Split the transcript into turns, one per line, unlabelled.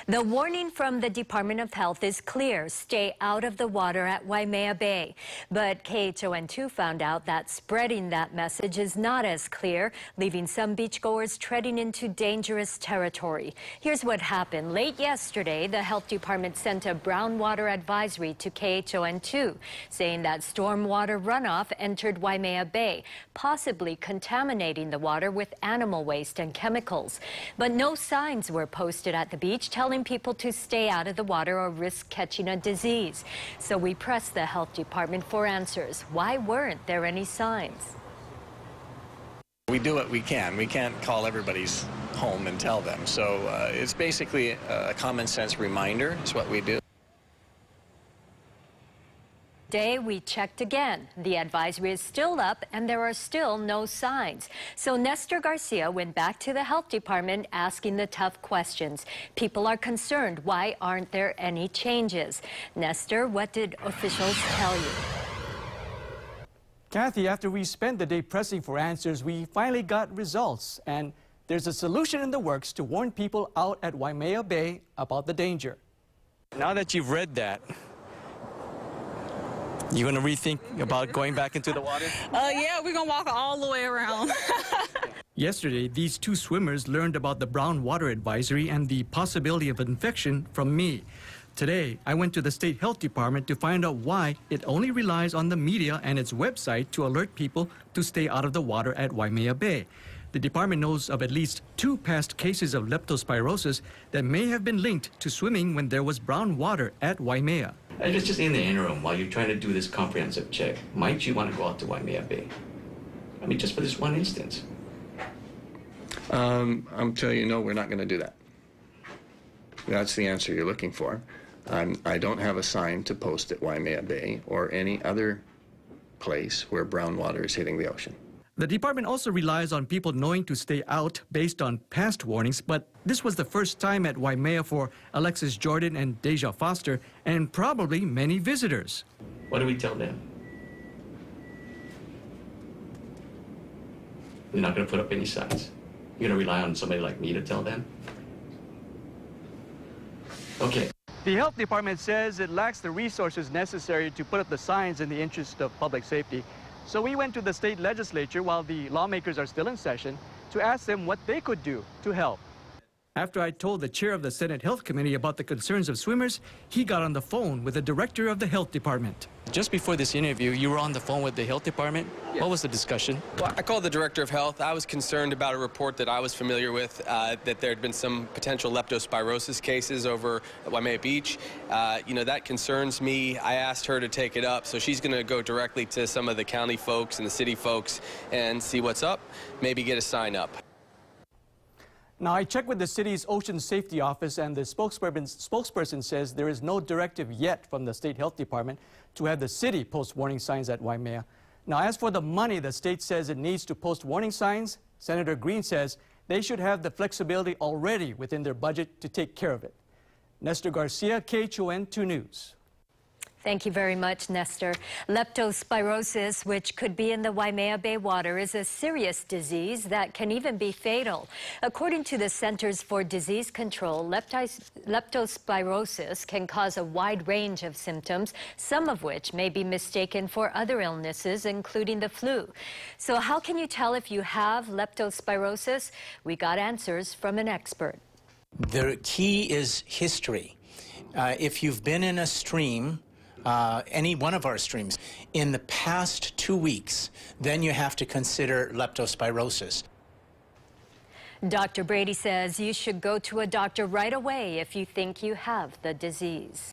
The warning from the Department of Health is clear. Stay out of the water at Waimea Bay. But KHON2 found out that spreading that message is not as clear, leaving some beachgoers treading into dangerous territory. Here's what happened. Late yesterday, the Health Department sent a brown water advisory to KHON2, saying that stormwater runoff entered Waimea Bay, possibly contaminating the water with animal waste and chemicals. But no signs were posted at the beach telling people to stay out of the water or risk catching a disease. So we pressed the Health Department for answers. Why weren't there any signs?
We do what we can. We can't call everybody's home and tell them. So it's basically a common sense reminder is what we do.
Today we checked again. The advisory is still up and there are still no signs. So Nestor Garcia went back to the Health Department asking the tough questions. People are concerned. Why aren't there any changes? Nestor, what did officials tell you?
Kathy, after we spent the day pressing for answers, we finally got results. And there's a solution in the works to warn people out at Waimea Bay about the danger.
Now that you've read that, you going to rethink about going back into the water?
Yeah, we're going to walk all the way around.
Yesterday, these two swimmers learned about the brown water advisory and the possibility of infection from me. Today, I went to the State Health Department to find out why it only relies on the media and its website to alert people to stay out of the water at Waimea Bay. The department knows of at least 2 past cases of leptospirosis that may have been linked to swimming when there was brown water at Waimea.
Just in the interim, while you're trying to do this comprehensive check, might you want to go out to Waimea Bay? I mean, just for this one instance.
I'm telling you, no, we're not going to do that. That's the answer you're looking for. I don't have a sign to post at Waimea Bay or any other place where brown water is hitting the ocean.
The department also relies on people knowing to stay out based on past warnings, but this was the first time at Waimea for Alexis Jordan and Deja Foster, and probably many visitors.
What do we tell them? You're not going to put up any signs. You're going to rely on somebody like me to tell them? Okay.
The Health Department says it lacks the resources necessary to put up the signs in the interest of public safety. So we went to the state legislature while the lawmakers are still in session to ask them what they could do to help. After I told the chair of the Senate Health Committee about the concerns of swimmers, he got on the phone with the director of the Health Department.
Just before this interview, you were on the phone with the Health Department.
Yes.
What was the discussion?
Well, I called the Director of Health. I was concerned about a report that I was familiar with, that there had been some potential leptospirosis cases over at Waimea Beach. That concerns me. I asked her to take it up, so she's going to go directly to some of the county folks and the city folks and see what's up, maybe get a sign up.
Now, I checked with the city's Ocean Safety Office, and the spokesperson says there is no directive yet from the State Health Department to have the city post warning signs at Waimea. Now, as for the money the state says it needs to post warning signs, Senator Green says they should have the flexibility already within their budget to take care of it. Nestor Garcia, KHON2 News.
Thank you very much, Nestor. Leptospirosis, which could be in the Waimea Bay water, is a serious disease that can even be fatal. According to the Centers for Disease Control, leptospirosis can cause a wide range of symptoms, some of which may be mistaken for other illnesses, including the flu. So how can you tell if you have leptospirosis? We got answers from an expert.
The key is history. If you've been in a stream, any one of our streams, in the past 2 weeks, then you have to consider leptospirosis.
Dr. Brady says you should go to a doctor right away if you think you have the disease.